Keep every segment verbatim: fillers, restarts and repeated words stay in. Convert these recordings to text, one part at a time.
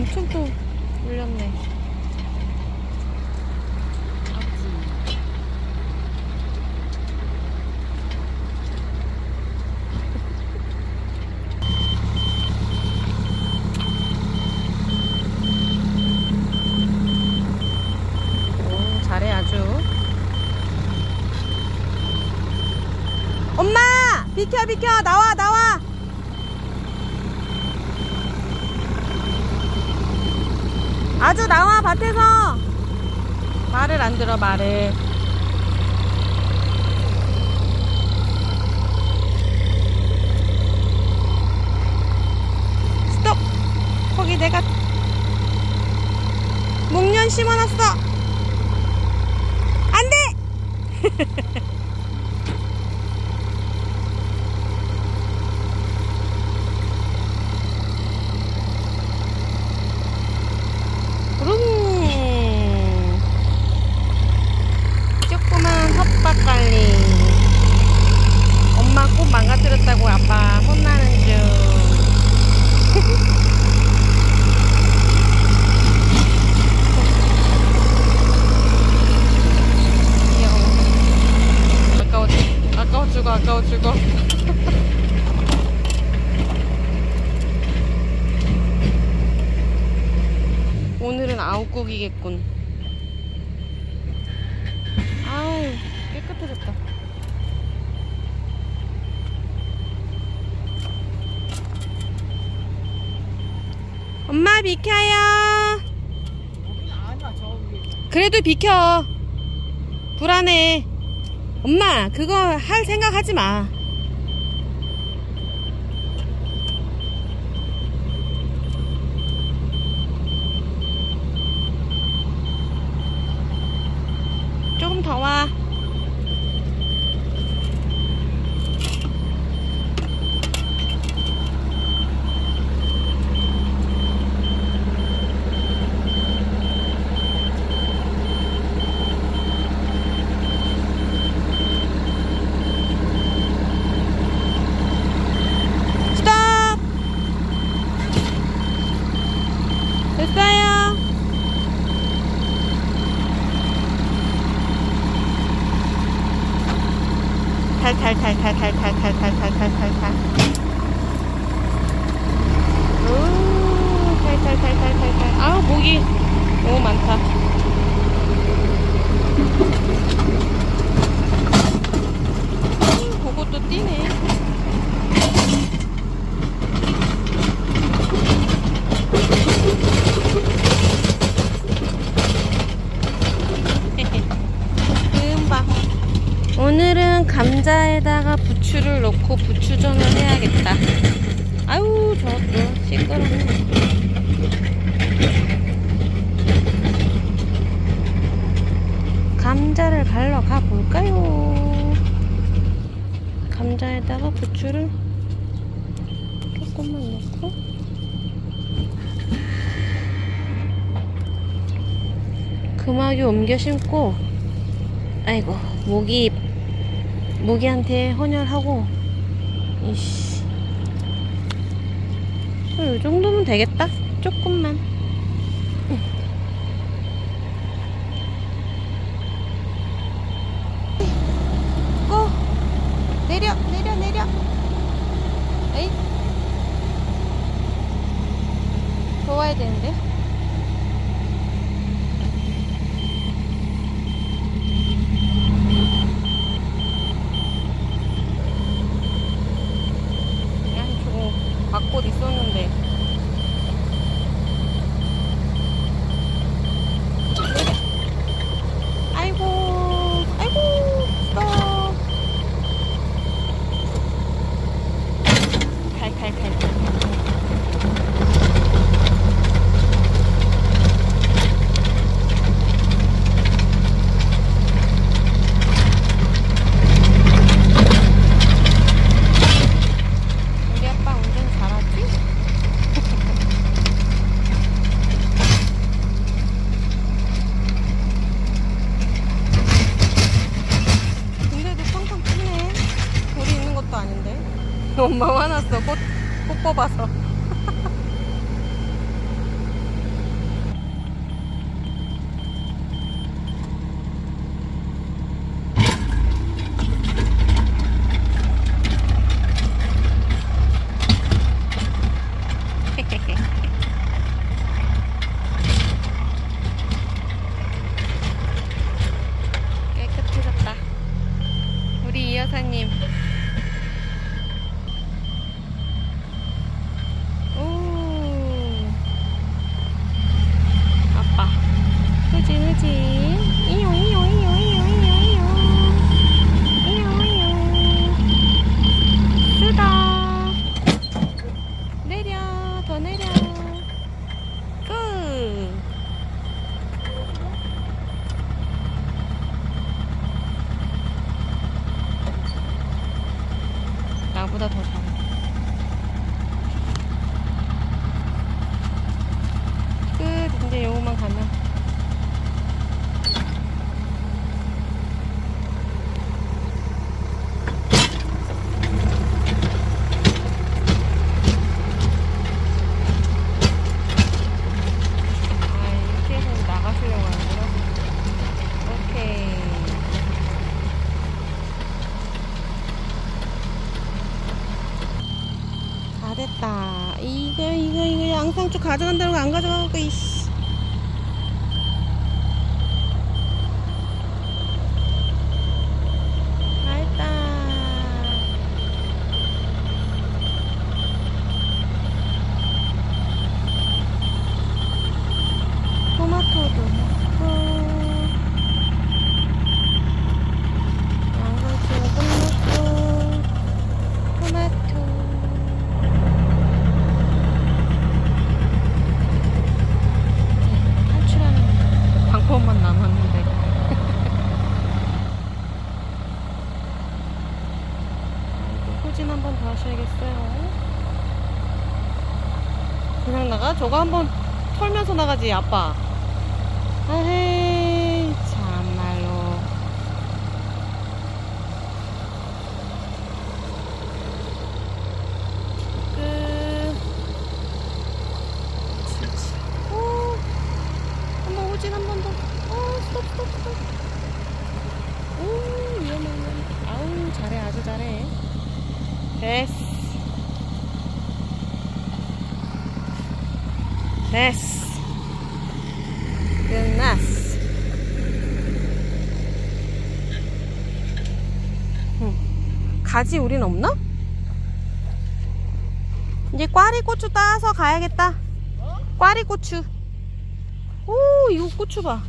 엄청 또 물렸네. 오, 잘해 아주. 엄마! 비켜 비켜! 나와 나와! 아주 나와 밭에서. 말을 안 들어 말을. 스톱. 거기 내가 목련 심어놨어. 안돼. 조그만 텃밭관리. 엄마 꽃 망가뜨렸다고 아빠 혼나는 중. 귀여워. 아까워, 아까워 죽어, 아까워 죽어. 오늘은 아웃국이겠군. 아우, 깨끗해졌다. 엄마 비켜요. 그래도 비켜. 불안해. 엄마 그거 할 생각 하지 마. 조금 더 와. 스톱! 됐어요. 탈탈탈탈탈탈탈탈탈탈탈. 오, 탈탈탈탈탈탈. 아우 모기 너무 많다. 음, 그것도 뛰네. 금방. 오늘은 감자에다가 부추를 넣고 부추전을 해야겠다. 아유 저것도 시끄럽네. 감자를 갈러 가볼까요? 감자에다가 부추를 조금만 넣고 금화기 옮겨 심고. 아이고 모기 모기한테 헌혈하고. 이씨, 이 정도면 되겠다. 조금만. 고! 내려 내려 내려. 에이, 더 와야 되는데. 밭꽃 있었는데. 아이고 아이고 스톱. 칼칼칼. 엄마 화났어. 꽃, 꽃 뽑아서. 가야지. 이용 이용 이용 이용 이용 이용 이용 쓰다. 내려 더 내려. 끝. 나보다 더 잘해. 끝. 이제 요거만 가면. 다 됐다. 이거 이거 이거 양상추 가져간다고 안 가져가고 이씨. 다 했다. 토마토도 넣고 양상추는 끝났고 토마토. 방법만 남았는데. 후진 한 번 더 하셔야겠어요. 그냥 나가? 저거 한번 털면서 나가지 아빠. 에이 참말로. 끝. 오, 한번 후진 한 번 더. 오, 스톱 스톱 스톱. 오, 위험해 위험해. 아우 잘해 아주 잘해. 됐어. 됐어. 끝났어. 응. 가지 우린 없나? 이제 꽈리고추 따서 가야겠다. 꽈리고추. 오, 이거 고추 봐.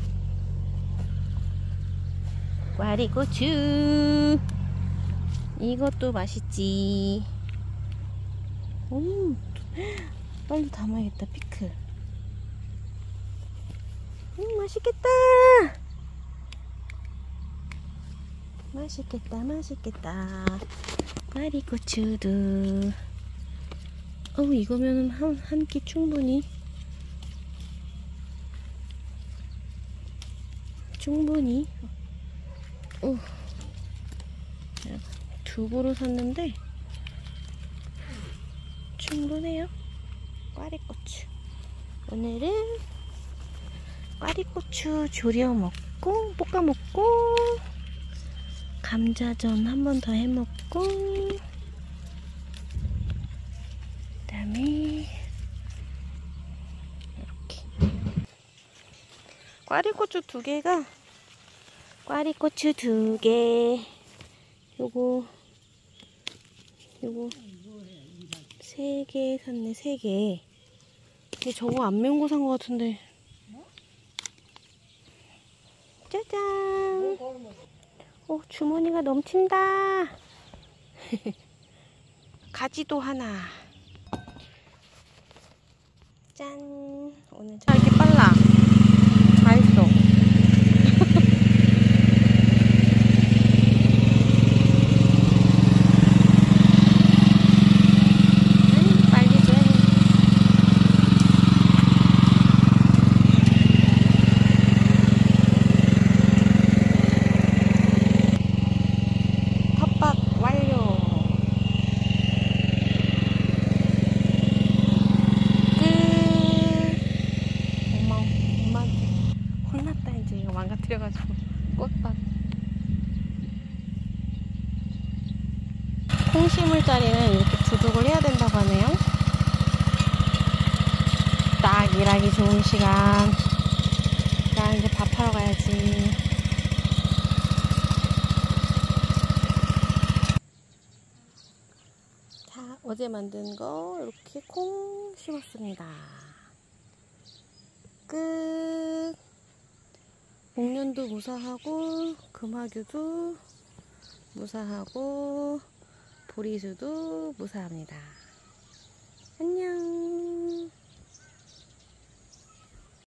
꽈리고추. 이것도 맛있지. 오, 빨리 담아야겠다. 피클. 음, 맛있겠다. 맛있겠다. 맛있겠다. 꽈리고추도. 어우, 이거면 한, 한 끼 충분히. 충분히. 어. 두 그루 샀는데 충분해요. 꽈리고추. 오늘은 꽈리고추 조려 먹고 볶아 먹고 감자전 한 번 더 해 먹고 그다음에 이렇게 꽈리고추 두 개가 꽈리고추 두 개. 요거 요거 세 개 샀네. 세 개. 근데 저거 안 매운 거 산 거 같은데. 짜잔. 오, 주머니가 넘친다. 가지도 하나. 짠. 오늘 자 이렇게 빨라. 다 했어. 망가뜨려가지고 꽃밭. 콩 심을 자리는 이렇게 두둑을 해야 된다고 하네요. 딱 일하기 좋은 시간. 나 이제 밥하러 가야지. 자, 어제 만든 거 이렇게 콩 심었습니다. 끝. 목련도 무사하고 금화규도 무사하고 보리수도 무사합니다. 안녕.